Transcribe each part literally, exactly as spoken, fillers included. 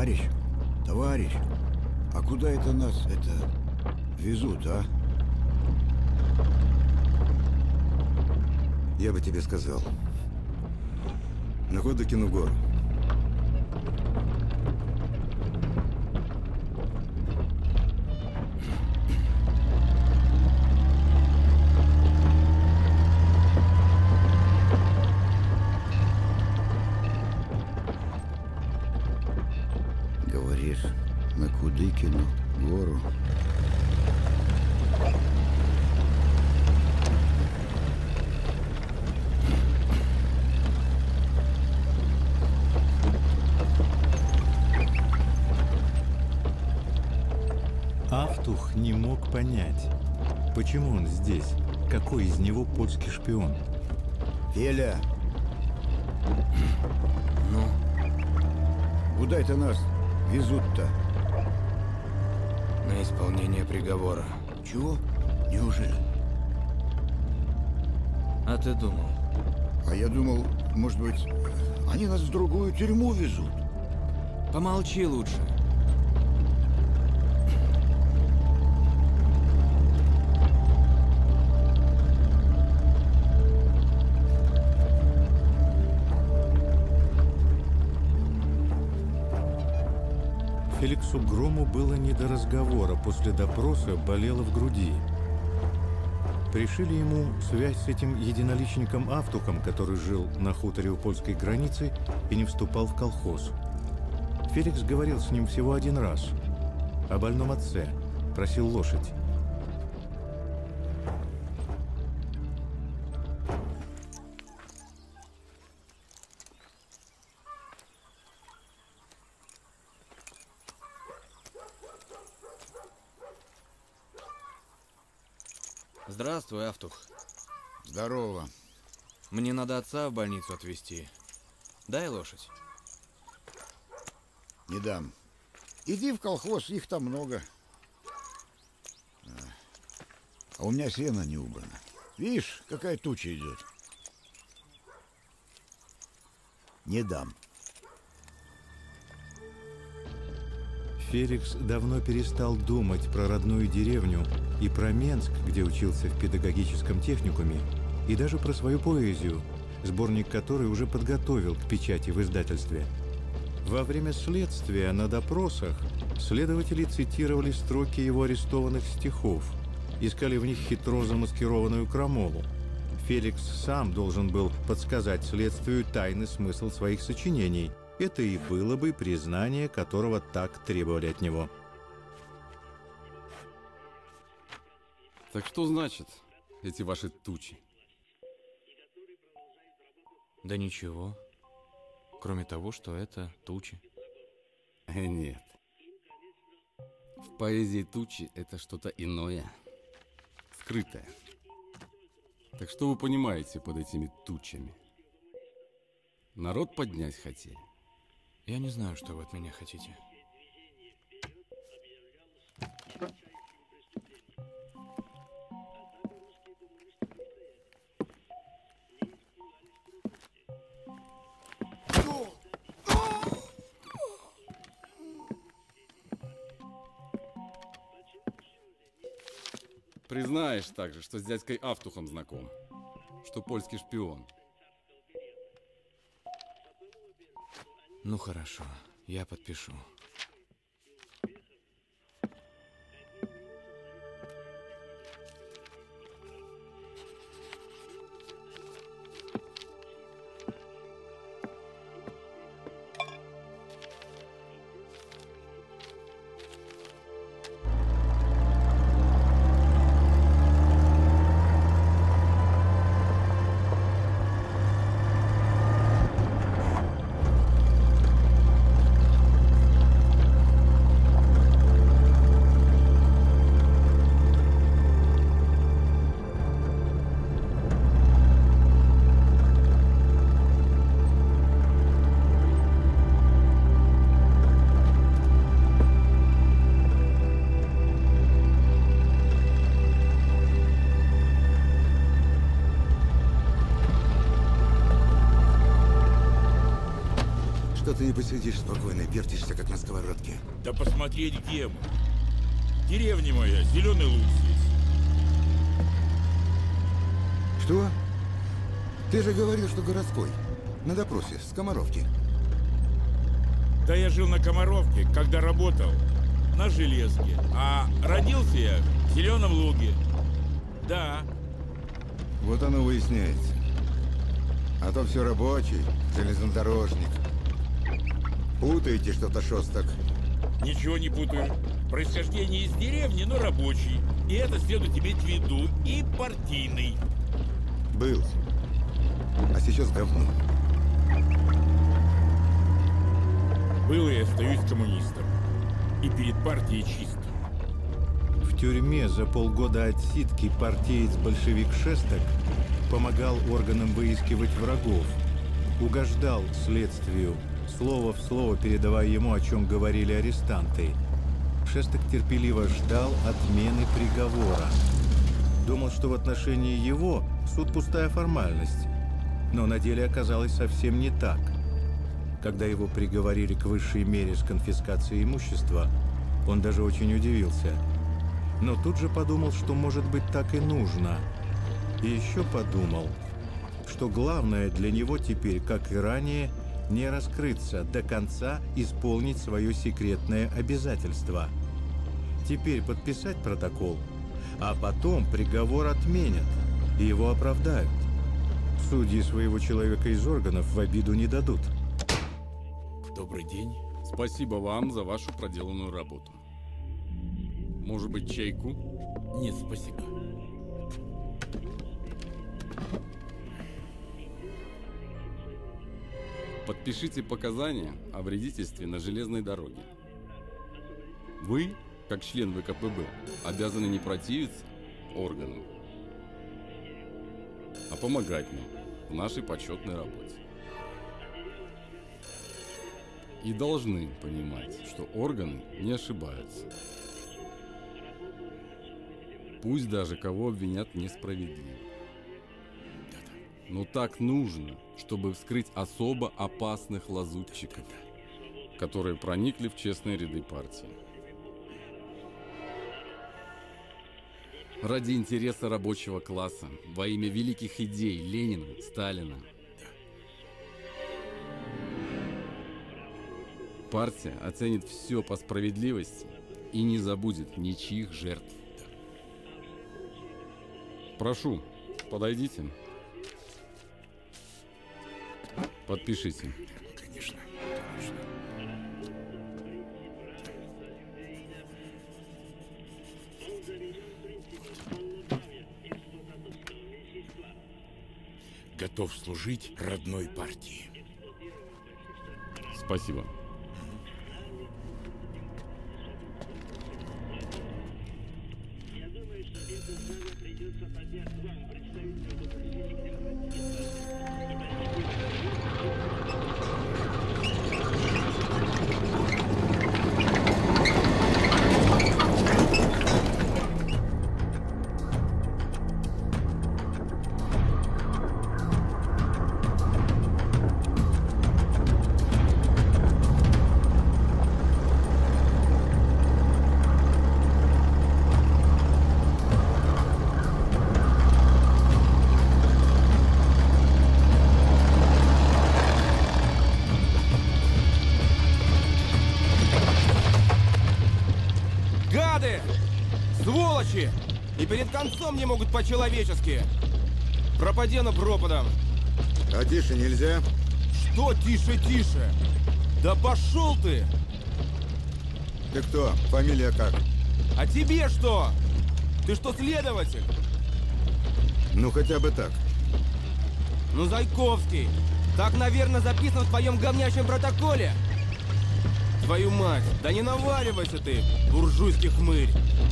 Товарищ, товарищ, а куда это нас, это, везут, а? Я бы тебе сказал. На Ходокину гору. Говоришь, на Кудыкину гору? Автух не мог понять, почему он здесь, какой из него польский шпион. Феля! Ну? Куда это нас везут-то? На исполнение приговора. Чего? Неужели? А ты думал? А я думал, может быть, они нас в другую тюрьму везут. Помолчи лучше. Феликсу Грому было не до разговора, после допроса болело в груди. Пришили ему связь с этим единоличником Автухом, который жил на хуторе у польской границы и не вступал в колхоз. Феликс говорил с ним всего один раз. О больном отце. Просил лошадь. Здравствуй, Автух. Здорово. Мне надо отца в больницу отвезти. Дай лошадь. Не дам. Иди в колхоз, их там много. А у меня сено не убрано. Видишь, какая туча идет. Не дам. Феликс давно перестал думать про родную деревню и про Менск, где учился в педагогическом техникуме, и даже про свою поэзию, сборник которой уже подготовил к печати в издательстве. Во время следствия на допросах следователи цитировали строки его арестованных стихов, искали в них хитро замаскированную крамолу. Феликс сам должен был подсказать следствию тайный смысл своих сочинений. Это и было бы признание, которого так требовали от него. Так что значит эти ваши тучи? Да ничего. Кроме того, что это тучи. Э, нет. В поэзии тучи это что-то иное. Скрытое. Так что вы понимаете под этими тучами? Народ поднять хотели? Я не знаю, что вы от меня хотите. Признаешь также, что с дядькой Автухом знаком, что польский шпион. Ну хорошо, я подпишу. что ты не посидишь спокойно и вертишься, как на сковородке? Да посмотреть, где мы. Деревня моя, Зеленый Луг здесь. Что? Ты же говорил, что городской. На допросе, с Комаровки. Да я жил на Комаровке, когда работал на железке. А родился я в Зеленом Луге. Да. Вот оно выясняется. А то все рабочий, железнодорожник. Путаете что-то, шосток. Ничего не путаю. Происхождение из деревни, но рабочий. И это следует иметь в виду. И партийный. Был. А сейчас говно. Был и остаюсь коммунистом. И перед партией чисто. В тюрьме за полгода отсидки партиец-большевик Шестак помогал органам выискивать врагов, угождал следствию, слово в слово передавая ему, о чем говорили арестанты. Шестак терпеливо ждал отмены приговора. Думал, что в отношении его суд пустая формальность, но на деле оказалось совсем не так. Когда его приговорили к высшей мере с конфискацией имущества, он даже очень удивился. Но тут же подумал, что, может быть, так и нужно. И еще подумал, что главное для него теперь, как и ранее, не раскрыться, до конца исполнить свое секретное обязательство. Теперь подписать протокол, а потом приговор отменят и его оправдают. Судьи своего человека из органов в обиду не дадут. Добрый день. Спасибо вам за вашу проделанную работу. Может быть, чайку? Нет, спасибо. Подпишите показания о вредительстве на железной дороге. Вы, как член вэ ка пэ бэ, обязаны не противиться органам, а помогать нам в нашей почетной работе. И должны понимать, что органы не ошибаются. Пусть даже кого обвинят несправедливо. Но так нужно, чтобы вскрыть особо опасных лазутчиков, которые проникли в честные ряды партии. Ради интереса рабочего класса, во имя великих идей Ленина, Сталина. Партия оценит все по справедливости и не забудет ничьих жертв. Прошу, подойдите. Подпишите. Конечно, Готов служить родной партии. Спасибо. Сволочи! И перед концом не могут по-человечески. Пропадено пропадом. А тише нельзя? Что тише, тише? Да пошел ты! Ты кто? Фамилия как? А тебе что? Ты что, следователь? Ну, хотя бы так. Ну, Зайковский, так, наверное, записано в твоем говнячем протоколе. Твою мать, да не наваливайся ты, буржуйский хмырь.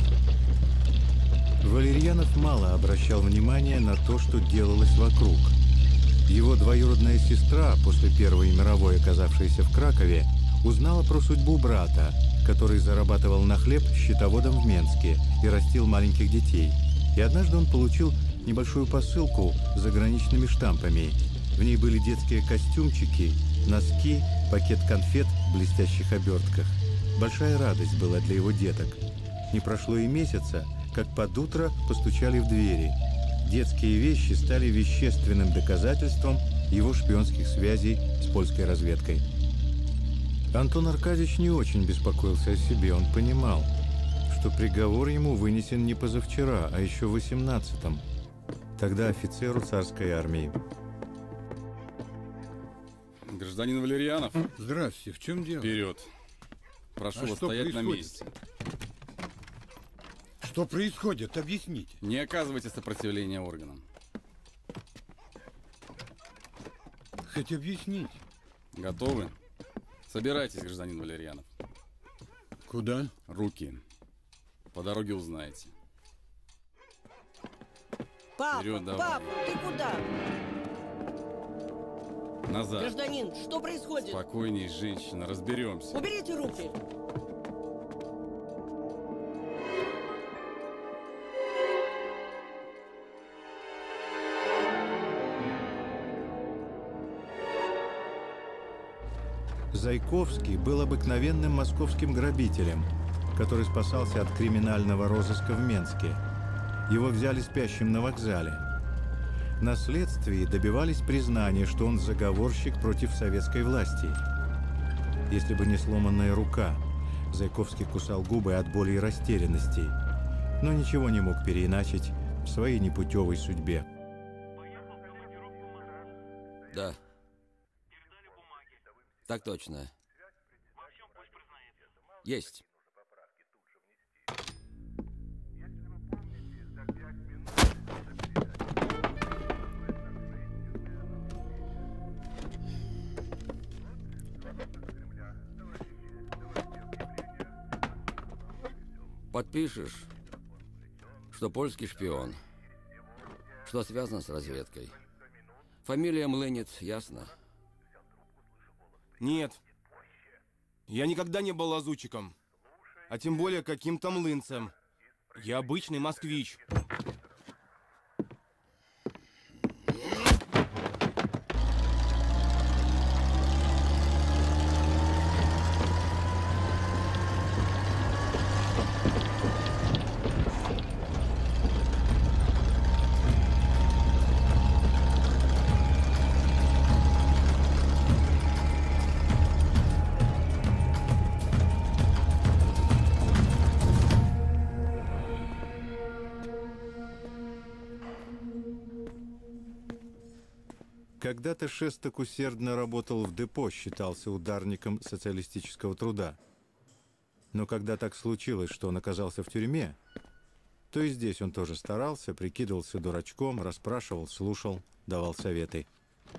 Валерьянов мало обращал внимания на то, что делалось вокруг. Его двоюродная сестра, после Первой мировой оказавшаяся в Кракове, узнала про судьбу брата, который зарабатывал на хлеб счетоводом в Менске и растил маленьких детей. И однажды он получил небольшую посылку с заграничными штампами. В ней были детские костюмчики носки, пакет конфет в блестящих обертках. Большая радость была для его деток. Не прошло и месяца, как под утро постучали в двери. Детские вещи стали вещественным доказательством его шпионских связей с польской разведкой. Антон Аркадьевич не очень беспокоился о себе. Он понимал, что приговор ему вынесен не позавчера, а еще в восемнадцатом, тогда офицеру царской армии. Гражданин Валерьянов. Здравствуйте, в чем дело? Вперед. Прошу А вас что стоять на происходит? месте. Что происходит? Объясните. Не оказывайте сопротивления органам. Хоть объяснить. Готовы? Собирайтесь, гражданин Валерьянов. Куда? Руки. По дороге узнаете. Пап, Вперед, давай. пап, ты куда? Назад. Гражданин, что происходит? Спокойней, женщина, разберемся. Уберите руки. Зайковский был обыкновенным московским грабителем, который спасался от криминального розыска в Менске. Его взяли спящим на вокзале. На следствии добивались признания, что он заговорщик против советской власти. Если бы не сломанная рука, Зайковский кусал губы от боли и растерянности, но ничего не мог переиначить в своей непутевой судьбе. Да. Так точно. Есть. Подпишешь, что польский шпион, что связано с разведкой. Фамилия Млынец, ясно? Нет. Я никогда не был лазутчиком. А тем более каким-то млынцем. Я обычный москвич. Когда-то Шестак усердно работал в депо, считался ударником социалистического труда. Но когда так случилось, что он оказался в тюрьме, то и здесь он тоже старался, прикидывался дурачком, расспрашивал, слушал, давал советы.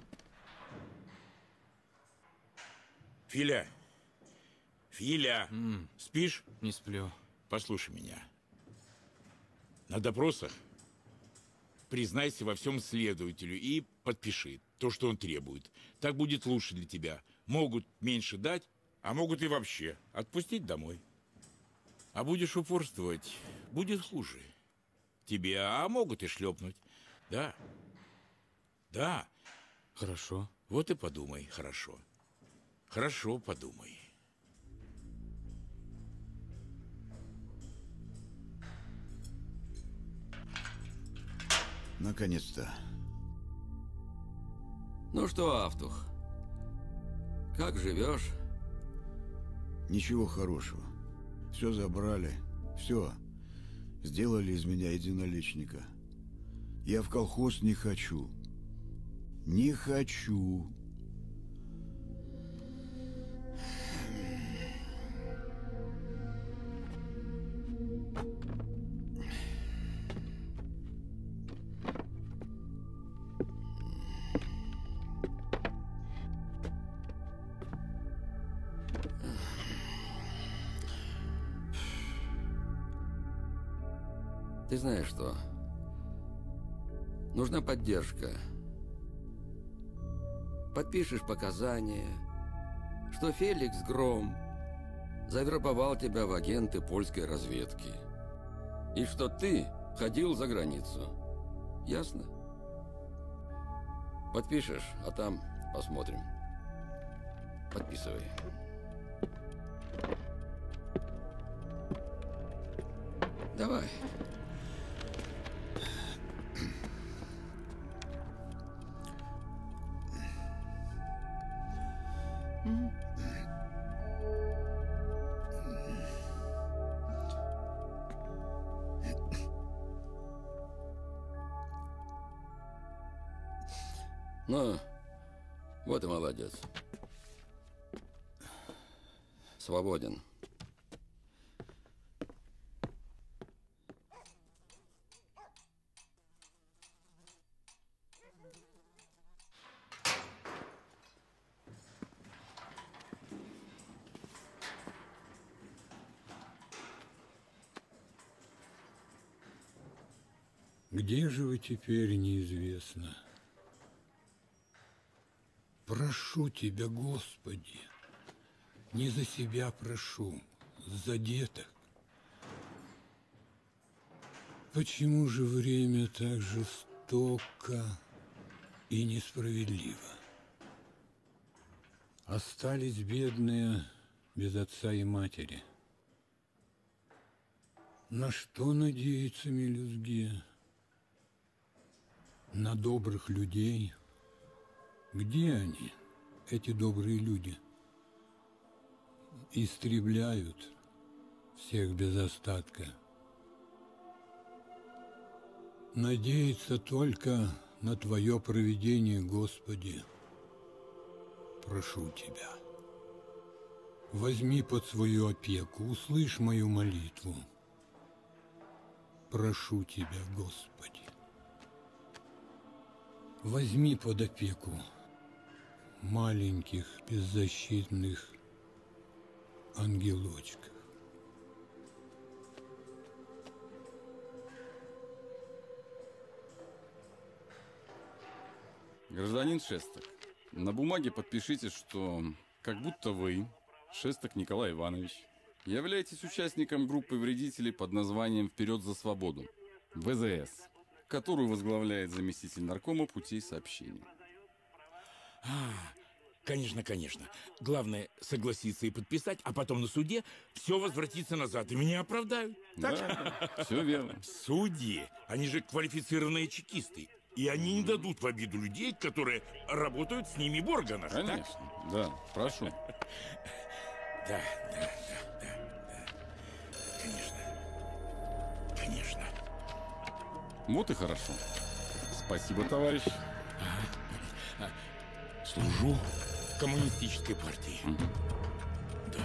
Филя, Филя, М, спишь? не сплю. Послушай меня. На допросах признайся во всем следователю и подпиши то, что он требует. Так будет лучше для тебя. Могут меньше дать, а могут и вообще отпустить домой. А будешь упорствовать, будет хуже тебе, а могут и шлепнуть. Да, да. Хорошо. Вот и подумай, хорошо. Хорошо подумай. Наконец-то. Ну что, Автух, как живешь? Ничего хорошего. Все забрали. Все. Сделали из меня единоличника. Я в колхоз не хочу. Не хочу. Ты знаешь что? Нужна поддержка. Подпишешь показания, что Феликс Гром завербовал тебя в агенты польской разведки. И что ты ходил за границу. Ясно? Подпишешь, а там посмотрим. Подписывай. Давай. Ну, вот и молодец. Свободен. Где же вы теперь, неизвестно. Прошу тебя, Господи, не за себя прошу, за деток. Почему же время так жестоко и несправедливо? Остались бедные без отца и матери. На что надеяться мелюзге? На добрых людей? Где они, эти добрые люди? Истребляют всех без остатка. Надеяться только на Твое провидение, Господи. Прошу Тебя, возьми под свою опеку, услышь мою молитву. Прошу Тебя, Господи. Возьми под опеку маленьких беззащитных ангелочков. Гражданин Шестак, на бумаге подпишите, что как будто вы, Шестак Николай Иванович, являетесь участником группы вредителей под названием «Вперед за свободу» вэ зэ эс, которую возглавляет заместитель наркома путей сообщения. А, конечно, конечно. Главное согласиться и подписать, а потом на суде все возвратится назад, и меня оправдают. Так? Да, все верно. Судьи, они же квалифицированные чекисты, и они не дадут в обиду людей, которые работают с ними в органах. Конечно, так? Да, прошу. Да, да, да, да, да. Конечно. Конечно. Вот и хорошо. Спасибо, товарищ. Служу коммунистической партии. Mm-hmm. Да.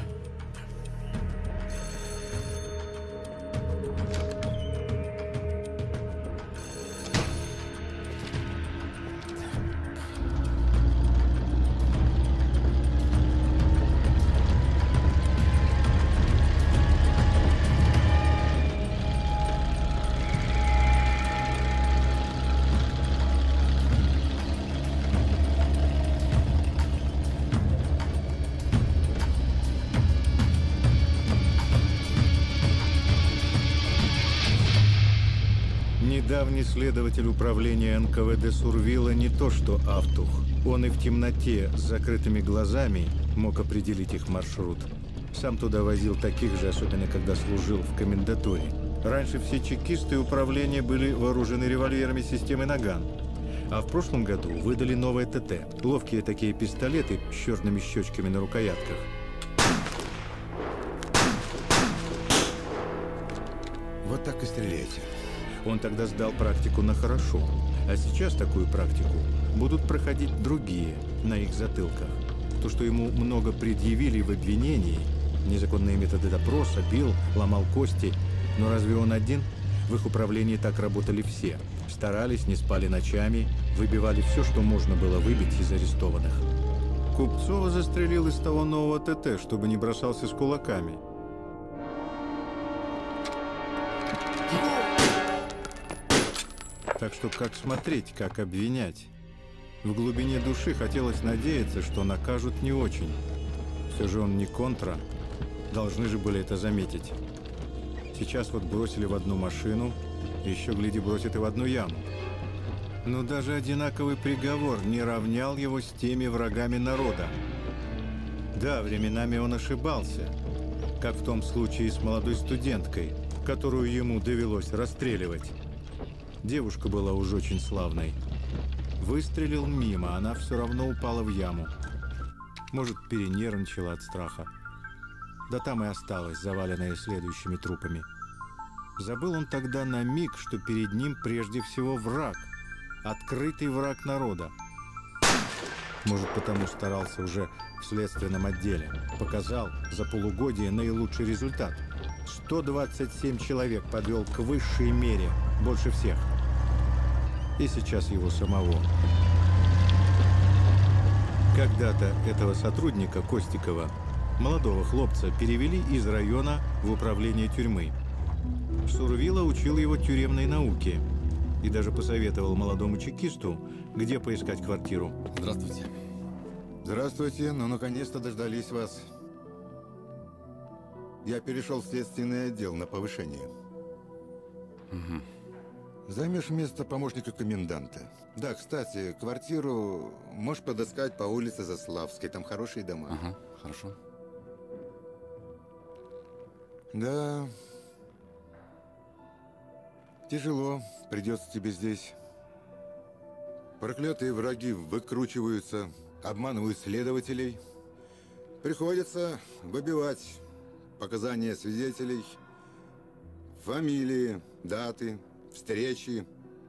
Недавний следователь управления эн ка вэ дэ Сурвилла не то что Автух. Он и в темноте с закрытыми глазами мог определить их маршрут. Сам туда возил таких же, особенно когда служил в комендатуре. Раньше все чекисты управления были вооружены револьверами системы «Наган». А в прошлом году выдали новое тэ тэ. Ловкие такие пистолеты с черными щечками на рукоятках. Вот так и стреляйте. Он тогда сдал практику на хорошо, а сейчас такую практику будут проходить другие на их затылках. То, что ему много предъявили в обвинении, незаконные методы допроса, бил, ломал кости, но разве он один? В их управлении так работали все. Старались, не спали ночами, выбивали все, что можно было выбить из арестованных. Купцова застрелил из того нового тэ тэ, чтобы не бросался с кулаками. Так что как смотреть, как обвинять? В глубине души хотелось надеяться, что накажут не очень. Все же он не контра. Должны же были это заметить. Сейчас вот бросили в одну машину, еще, гляди, бросят и в одну яму. Но даже одинаковый приговор не равнял его с теми врагами народа. Да, временами он ошибался, как в том случае с молодой студенткой, которую ему довелось расстреливать. Девушка была уж очень славной. Выстрелил мимо, она все равно упала в яму. Может, перенервничала от страха. Да там и осталась, заваленная следующими трупами. Забыл он тогда на миг, что перед ним прежде всего враг. Открытый враг народа. Может, потому старался уже в следственном отделе. Показал за полугодие наилучший результат. сто двадцать семь человек подвел к высшей мере, больше всех. И сейчас его самого. Когда-то этого сотрудника, Костикова, молодого хлопца, перевели из района в управление тюрьмы. Сурвило учил его тюремной науке и даже посоветовал молодому чекисту, где поискать квартиру. Здравствуйте. Здравствуйте, ну наконец-то дождались вас. Я перешел в следственный отдел на повышение. Угу. Займешь место помощника коменданта. Да, кстати, квартиру можешь подыскать по улице Заславской, там хорошие дома. Ага, хорошо. Да, тяжело придется тебе здесь. Проклятые враги выкручиваются, обманывают следователей. Приходится выбивать показания свидетелей, фамилии, даты, встречи.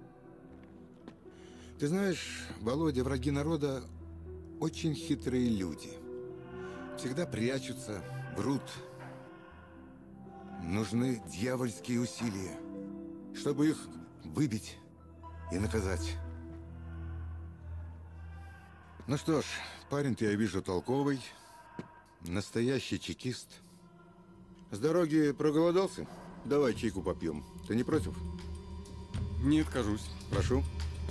Ты знаешь, Володя, враги народа очень хитрые люди. Всегда прячутся, врут. Нужны дьявольские усилия, чтобы их выбить и наказать. Ну что ж, парень ты, я вижу, толковый, настоящий чекист. С дороги проголодался? Давай чайку попьем. Ты не против? Не откажусь. Прошу.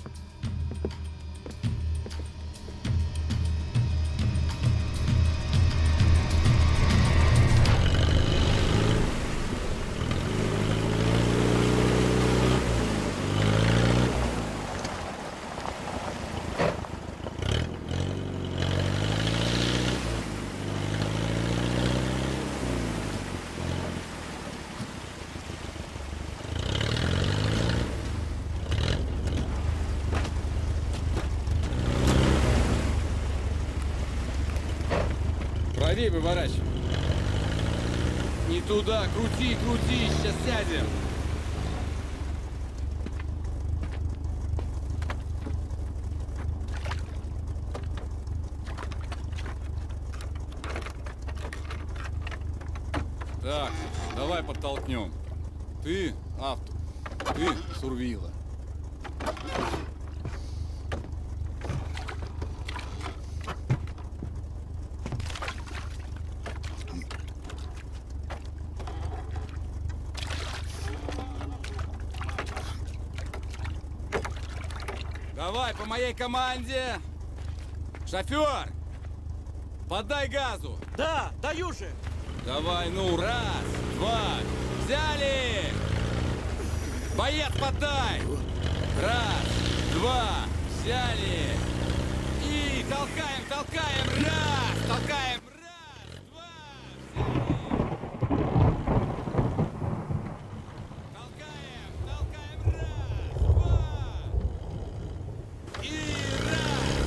Правее выворачивай. Не туда, крути, крути, сейчас сядем. Так, давай подтолкнем. Ты автор, ты Сурвило. Давай, по моей команде. Шофер, подай газу. Да, даю же. Давай, ну, раз, два, взяли. Боец, подай. Раз, два, взяли. И толкаем, толкаем, раз, толкаем, раз, два, взяли. Толкаем, толкаем, раз, два. И раз.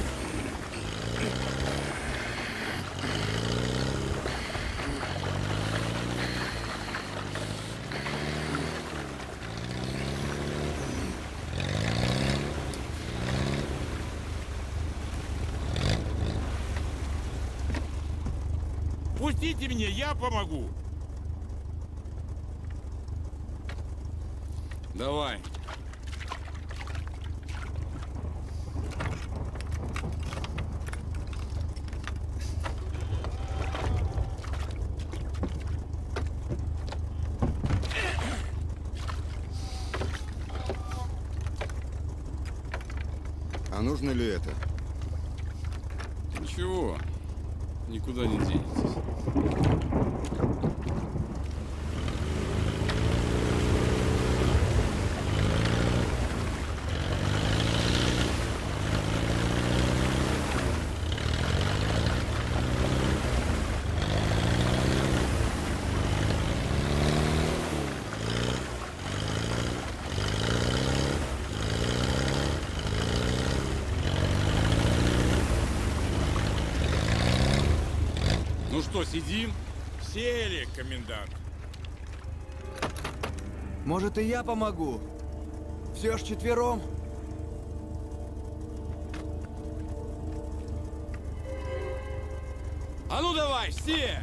Пустите меня, я помогу. Давай. А нужно ли это? Ничего, никуда не денетесь. Ну что, сидим? Сели, комендант. Может, и я помогу? Все ж четвером. А ну давай, все!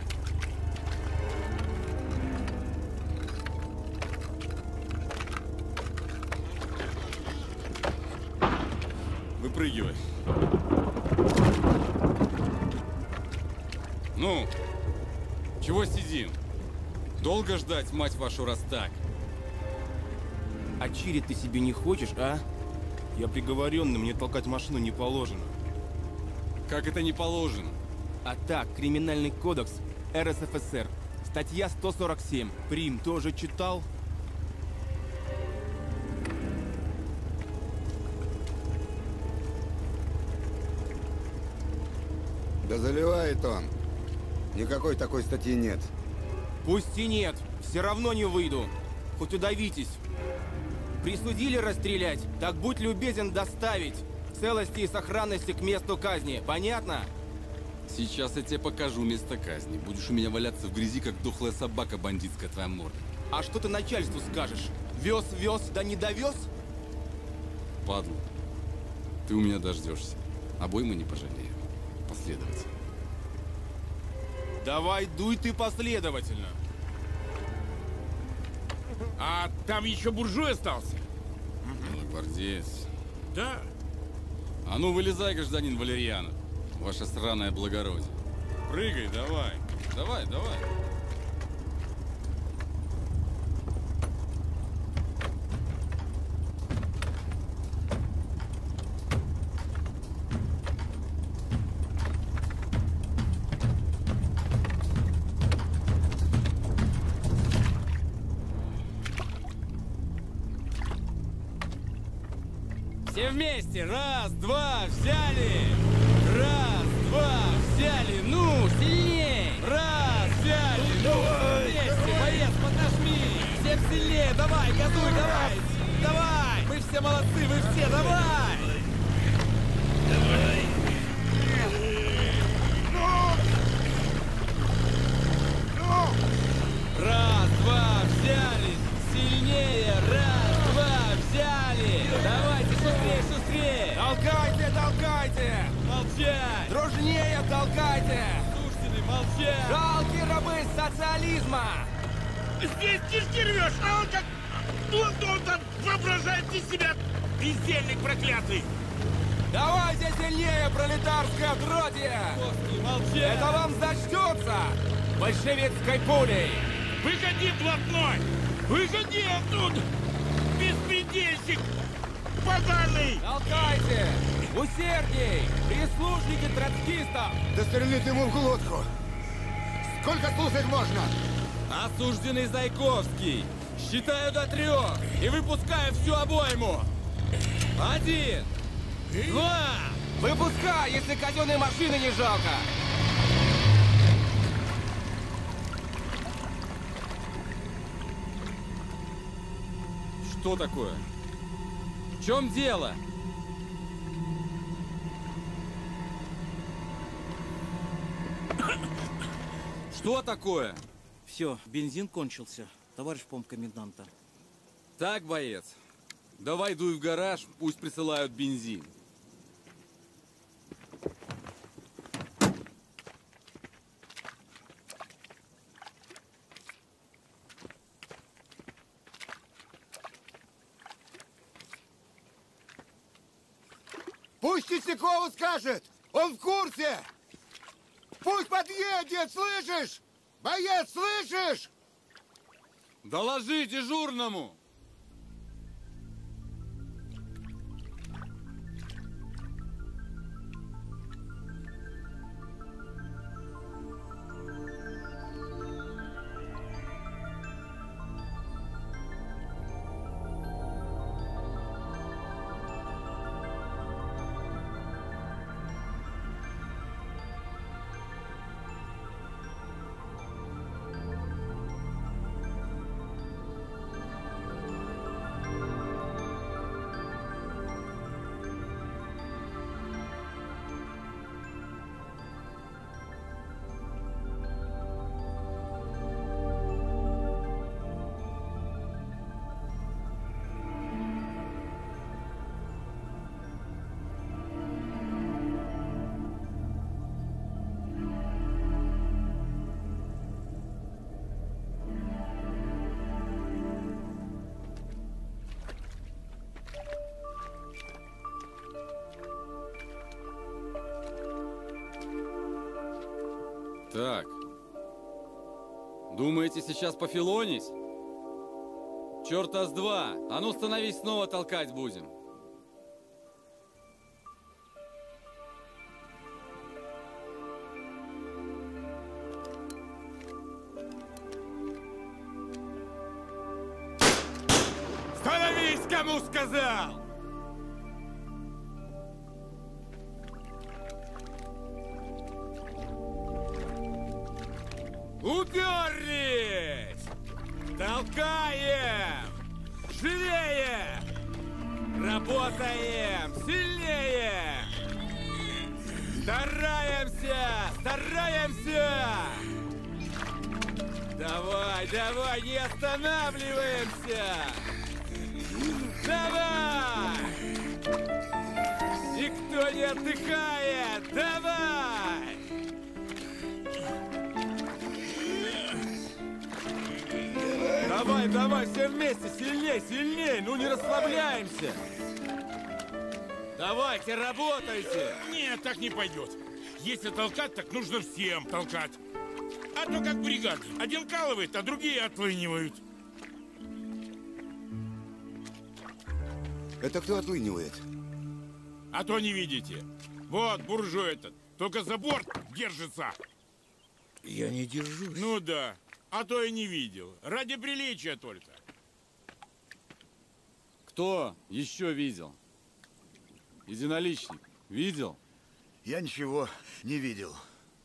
Выпрыгивай. Ну, чего сидим? Долго ждать, мать вашу, раз так? А чирить ты себе не хочешь, а? Я приговоренный, мне толкать машину не положено. Как это не положено? А так, Криминальный кодекс эр эс эф эс эр. Статья сто сорок семь. Прим тоже читал? Да заливает он. Никакой такой статьи нет. Пусть и нет. Все равно не выйду. Хоть удавитесь. Присудили расстрелять, так будь любезен доставить. В целости и сохранности к месту казни. Понятно? Сейчас я тебе покажу место казни. Будешь у меня валяться в грязи, как дохлая собака бандитская твоя морда. А что ты начальству скажешь? Вез, вез, да не довез? Падла, ты у меня дождешься. Обоймы не пожалею. Последовательно. Давай дуй ты последовательно. А там еще буржуй остался? Белогвардеец. Да. А ну вылезай, гражданин Валерьянов. Ваше сраное благородие. Прыгай, давай. Давай, давай. Все вместе. Раз, два, взяли. Раз, два, взяли. Ну, сильней. Раз, взяли. Ну, вместе. Боец, поднажми. Всем сильнее. Давай, газуй, давай. Давай. Мы все молодцы, вы все. Давай. Давай. Раз, два, взяли. Сильнее. Раз, два, взяли. Давайте, шустрее, шустрее. Толкайте, толкайте. Молчать. Дружнее толкайте. Слушатели, молчать. Жалкие рабы социализма. Здесь кишки рвешь, а он как... Он, он там воображает из себя бездельник проклятый. Давайте сильнее, пролетарское отродье. Молчать. Это вам зачтется большевистской пулей. Выходи, блатной! Выходи оттуда! Беспредельщик! Поганый! Толкайте! Усердней! Прислужники троцкистов! Да стрелите ему в глотку! Сколько слушать можно? Осужденный Зайковский! Считаю до трех и выпускаю всю обойму! Один! Два! Выпускай, если казенной машины не жалко! Что такое? В чем дело? Что такое? Все, бензин кончился, товарищ помкоменданта. Так, боец, давай дуй в гараж, пусть присылают бензин. Пусть Чистякову скажет! Он в курсе! Пусть подъедет, слышишь? Боец, слышишь? Доложи дежурному! Так. Думаете, сейчас пофилонить? Чёрта с два! А ну становись, снова толкать будем. Становись, кому сказал! Уперлись! Толкаем! Живее! Работаем! Сильнее! Стараемся! Стараемся! Давай, давай, не останавливаемся! Давай! Никто не отдыхает! Давай! Давай, давай, все вместе, сильнее, сильнее, ну не расслабляемся. Давайте, работайте. Нет, так не пойдет. Если толкать, так нужно всем толкать. А то как бригада. Один калывает, а другие отлынивают. Это кто отлынивает? А то не видите. Вот, буржуй этот. Только за борт держится. Я не держусь. Ну да. А то и не видел. Ради приличия только. Кто еще видел? Единоличник. Видел? Я ничего не видел.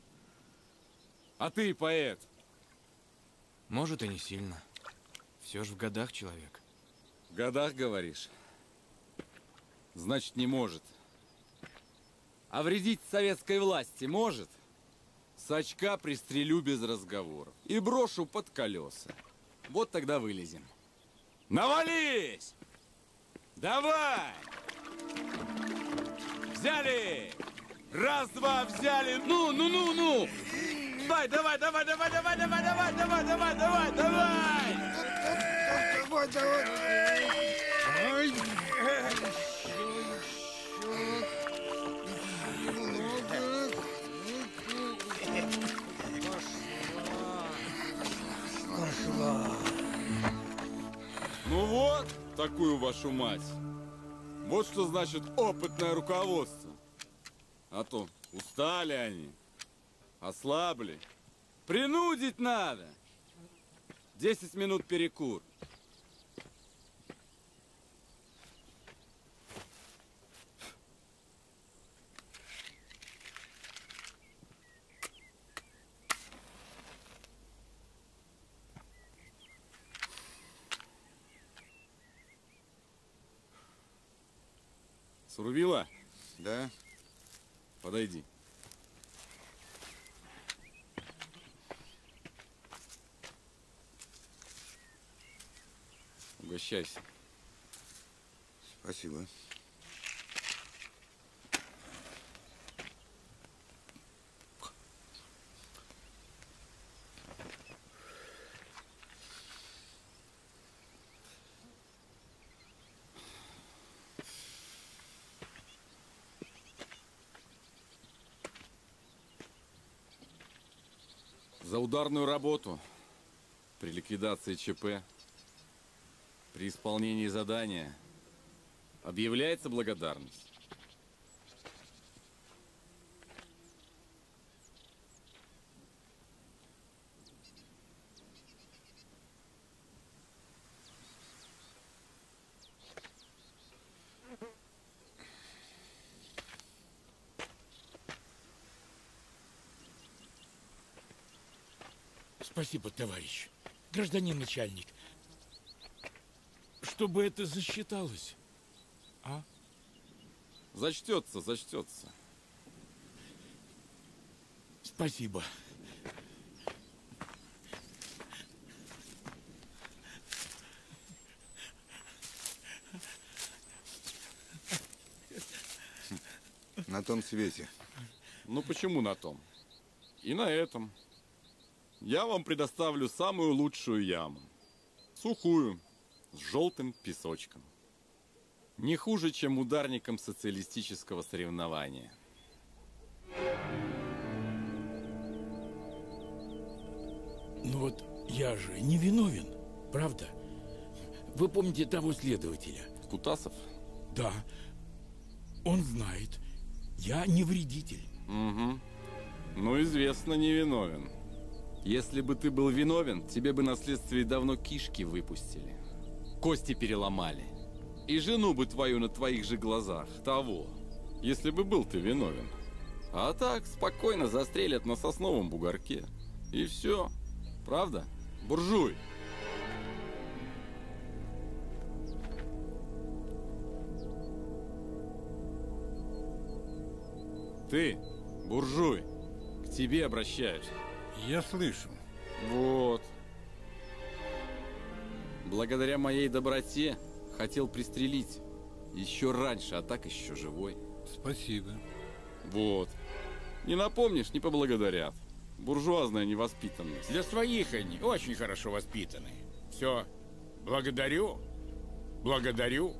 А ты, поэт? Может, и не сильно. Все ж в годах человек. В годах, говоришь? Значит, не может. А вредить советской власти может? С очка пристрелю без разговоров. И брошу под колеса. Вот тогда вылезем. Навались! Давай! Взяли! Раз, два, взяли! Ну, ну, ну, ну! Давай, давай, давай, давай, давай, давай, давай, давай, давай, давай, давай! Давай, давай! Ой! Пошла. Ну вот, такую вашу мать. Вот что значит опытное руководство. А то устали они, ослабли. Принудить надо. Десять минут перекур. Сурвила? Да. Подойди. Угощайся. Спасибо. За ударную работу при ликвидации ЧП, при исполнении задания объявляется благодарность. Спасибо, товарищ. Гражданин начальник. Чтобы это засчиталось. А? Зачтется, зачтется. Спасибо. На том свете. Ну почему на том? И на этом. Я вам предоставлю самую лучшую яму. Сухую, с желтым песочком. Не хуже, чем ударником социалистического соревнования. Я же не виновен, правда? Вы помните того следователя? Кутасов? Да. Он знает. Я не вредитель. Угу. Ну, известно, не виновен. Если бы ты был виновен, тебе бы на следствии давно кишки выпустили. Кости переломали. И жену бы твою на твоих же глазах. Того. Если бы был ты виновен. А так, спокойно застрелят на сосновом бугорке. И все. Правда? Буржуй! Ты, буржуй, к тебе обращаюсь. Я слышу. Вот. Благодаря моей доброте хотел пристрелить еще раньше, а так еще живой. Спасибо. Вот. Не напомнишь, не поблагодарят. Буржуазная невоспитанность. Для своих они очень хорошо воспитаны. Все. Благодарю. Благодарю.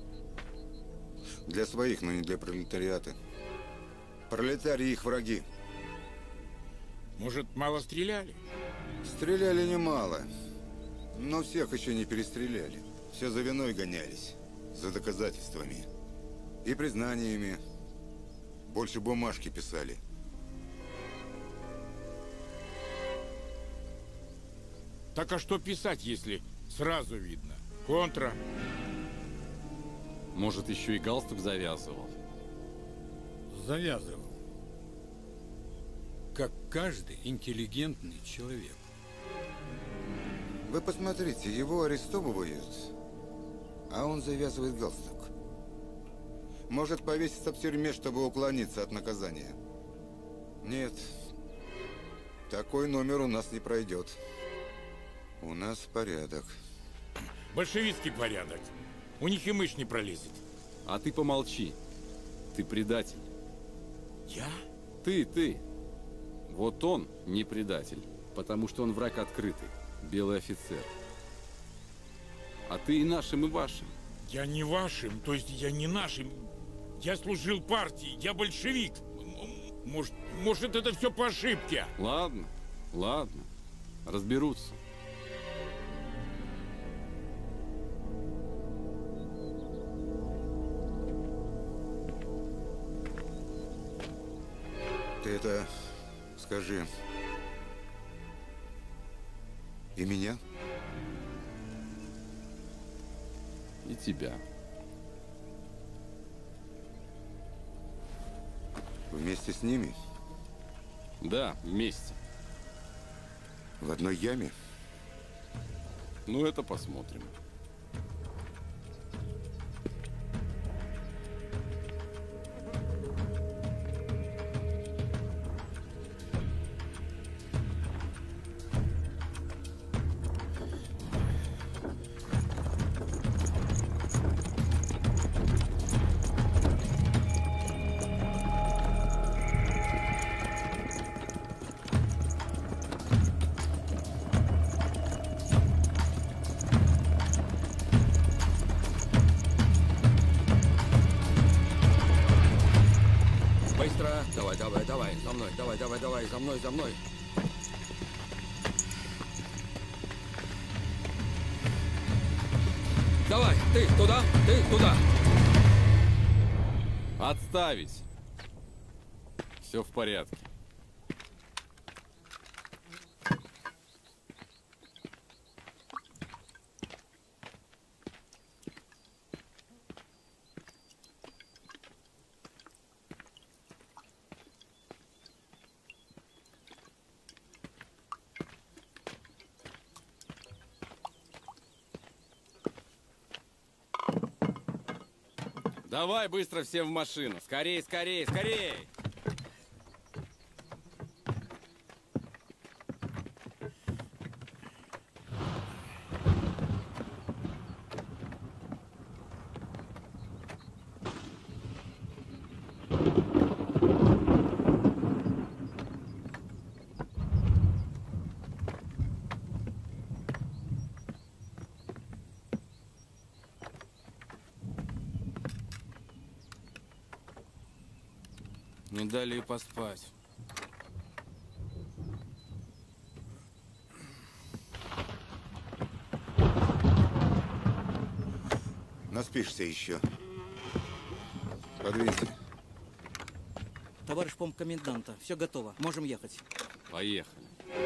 Для своих, но не для пролетариата. Пролетарии их враги. Может, мало стреляли? Стреляли немало. Но всех еще не перестреляли. Все за виной гонялись. За доказательствами. И признаниями. Больше бумажки писали. Так а что писать, если сразу видно? Контра. Может, еще и галстук завязывал? Завязывал. Как каждый интеллигентный человек. Вы посмотрите, его арестовывают, а он завязывает галстук. Может повеситься в тюрьме, чтобы уклониться от наказания. Нет, такой номер у нас не пройдет. У нас порядок. Большевистский порядок. У них и мышь не пролезет. А ты помолчи. Ты предатель. Я? Ты, ты. Вот он не предатель, потому что он враг открытый, белый офицер. А ты и нашим, и вашим. Я не вашим, то есть я не нашим. Я служил партии, я большевик. Может, может это все по ошибке? Ладно, ладно. Разберутся. Ты это скажи. И меня? И тебя. Вместе с ними? Да, вместе. В одной яме? Ну, это посмотрим. Давай, давай, давай, за мной, давай, давай, давай, за мной, за мной. Давай, ты туда, ты туда. Отставить. Все в порядке. Давай быстро все в машину. Скорей, скорей, скорей! Не дали и поспать. Наспишься еще. Подвинься. Товарищ помкоменданта, все готово. Можем ехать. Поехали.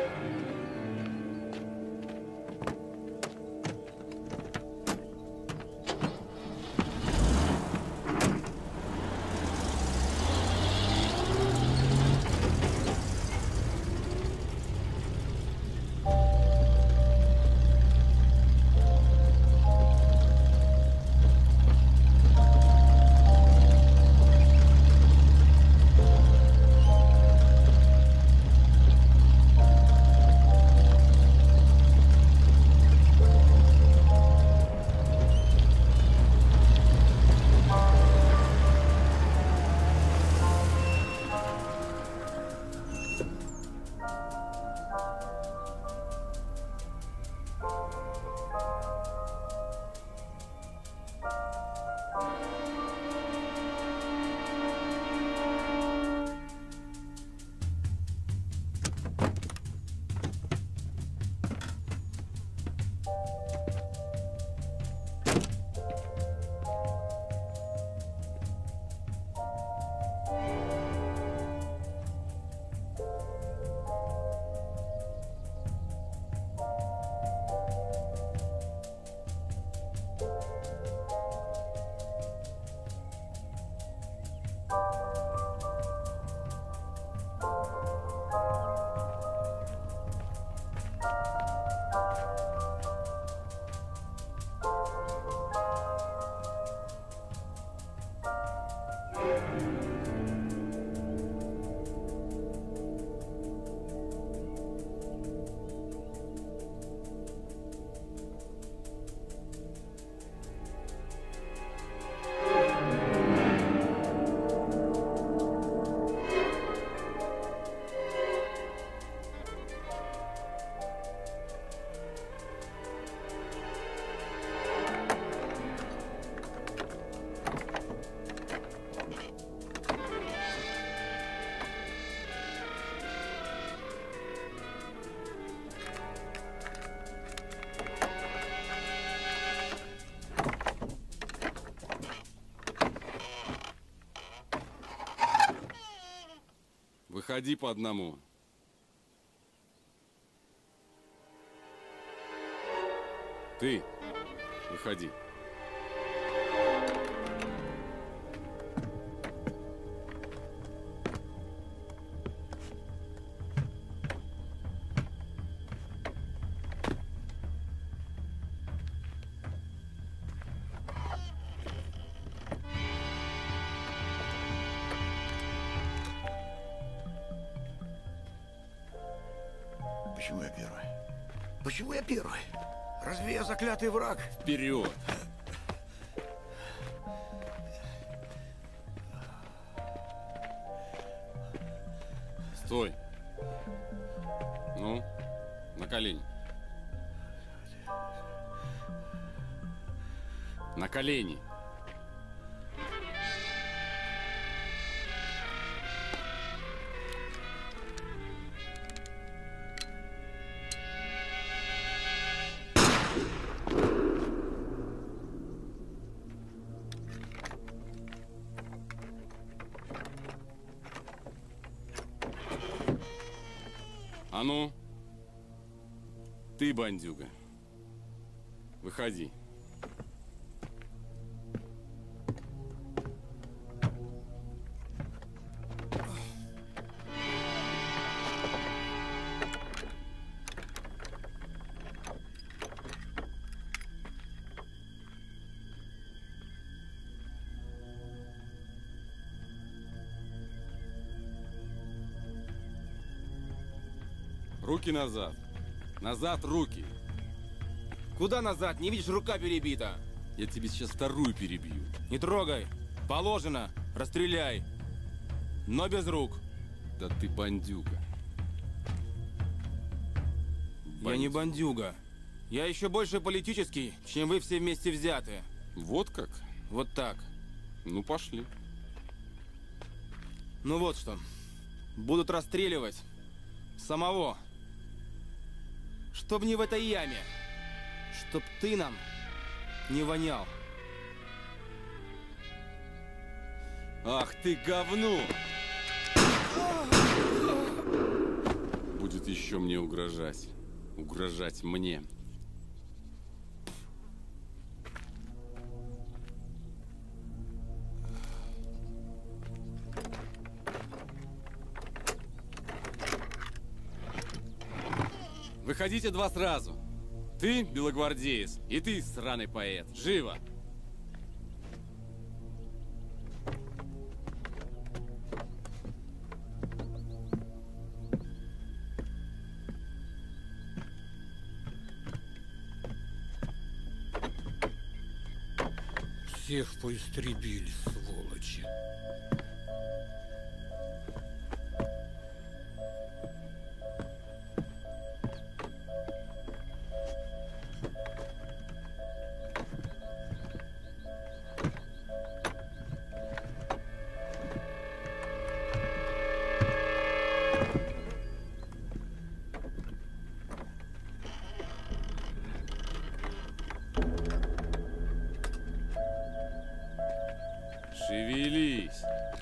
Выходи по одному. Ты выходи. Почему я первый? Почему я первый? Разве я заклятый враг? Вперед! Стой! Ну, на колени. На колени. А ну, ты, бандюга, выходи. Руки назад. Назад руки. Куда назад? Не видишь, рука перебита. Я тебе сейчас вторую перебью. Не трогай. Положено. Расстреляй. Но без рук. Да ты бандюга. Бандюга. Я не бандюга. Я еще больше политический, чем вы все вместе взятые. Вот как? Вот так. Ну, пошли. Ну вот что. Будут расстреливать самого. Чтоб не в этой яме. Чтоб ты нам не вонял. Ах ты говно! Будет еще мне угрожать. Угрожать мне. Выходите два сразу. Ты, белогвардеец, и ты, сраный поэт. Живо! Всех поистребили, сволочи. Шевелись.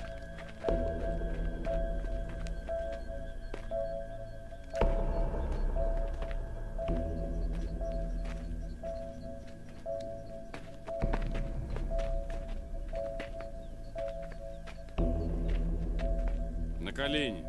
На колени.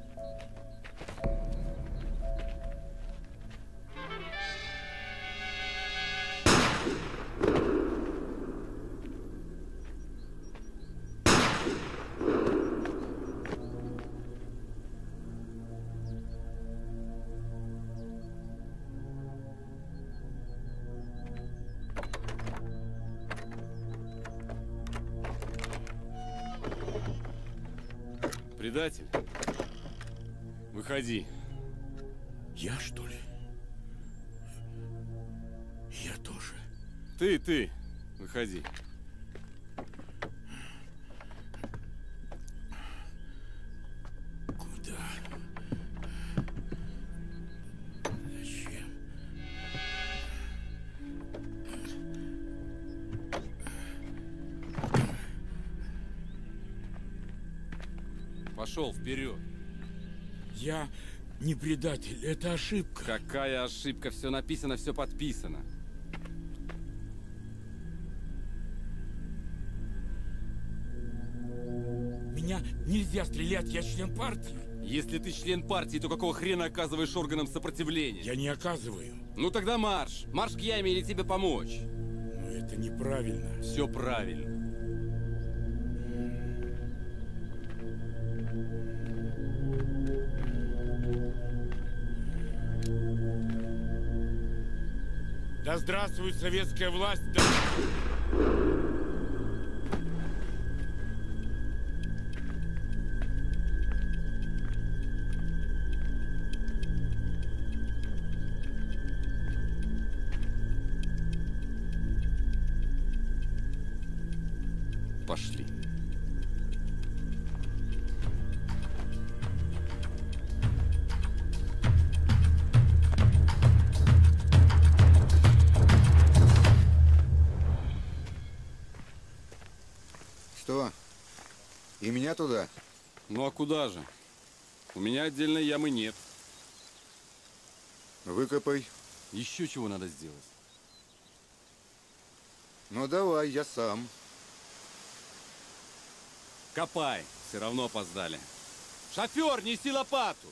Предатель, выходи. Я, что ли? Я тоже. Ты, ты, выходи. Куда? Зачем? Пошел вперед. Я не предатель, это ошибка. Какая ошибка? Все написано, все подписано. Меня нельзя стрелять, я член партии. Если ты член партии, то какого хрена оказываешь органам сопротивления? Я не оказываю. Ну тогда марш. Марш к яме или тебе помочь? Но это неправильно. Все правильно. Да здравствует советская власть! Да... Пошли. Что? И меня туда? Ну а куда же? У меня отдельной ямы нет. Выкопай. Еще чего надо сделать? Ну давай, я сам. Копай. Все равно опоздали. Шофер, неси лопату!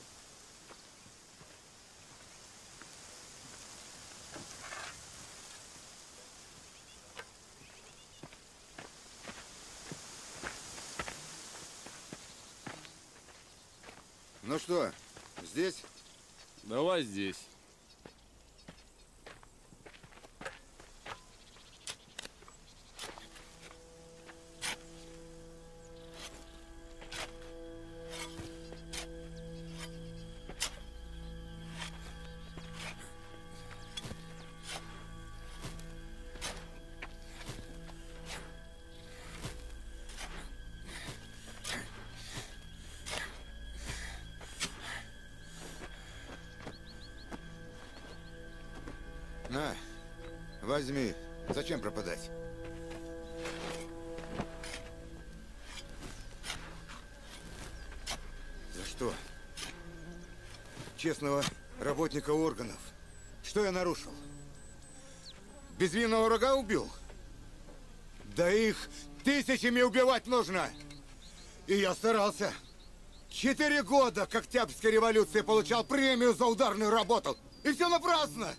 Ну что, здесь? Давай здесь. На, возьми. Зачем пропадать? честного работника органов. Что я нарушил? Безвинного врага убил? Да их тысячами убивать нужно. И я старался. Четыре года к Октябрьской революции получал премию за ударную работу. И все напрасно.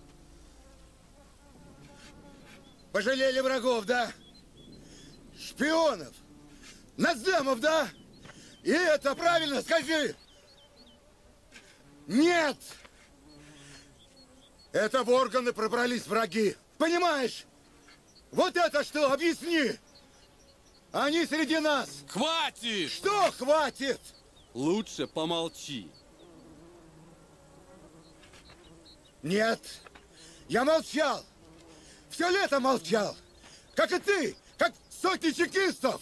Пожалели врагов, да? Шпионов. Нацдемов, да? И это правильно, скажи. Нет. Это в органы пробрались враги. Понимаешь? Вот это что? Объясни. Они среди нас. Хватит! Что хватит? Лучше помолчи. Нет. Я молчал. Все лето молчал. Как и ты. Как сотни чекистов.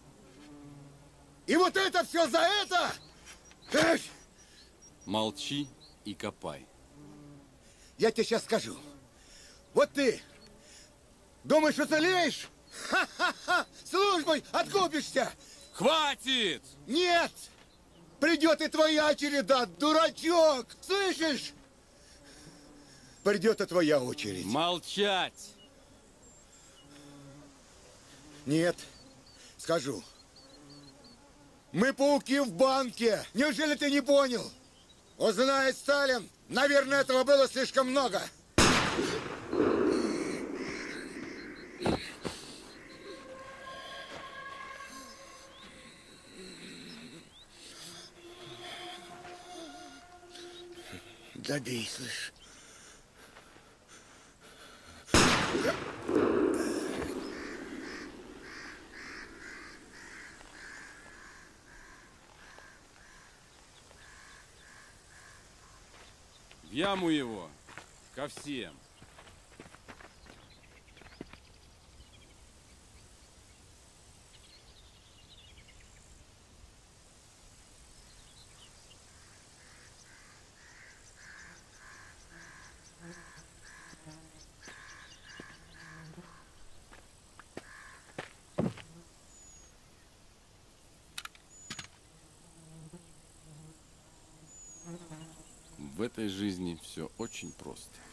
И вот это все за это? Эх! Молчи и копай. Я тебе сейчас скажу. Вот ты думаешь, уцелеешь? Ха-ха-ха! Службой откупишься! Хватит! Нет! Придет и твоя череда, дурачок! Слышишь? Придет и твоя очередь. Молчать! Нет, скажу. Мы пауки в банке. Неужели ты не понял? Узнает Сталин, наверное, этого было слишком много. Добей, слышь. В яму его, ко всем. В этой жизни все очень просто.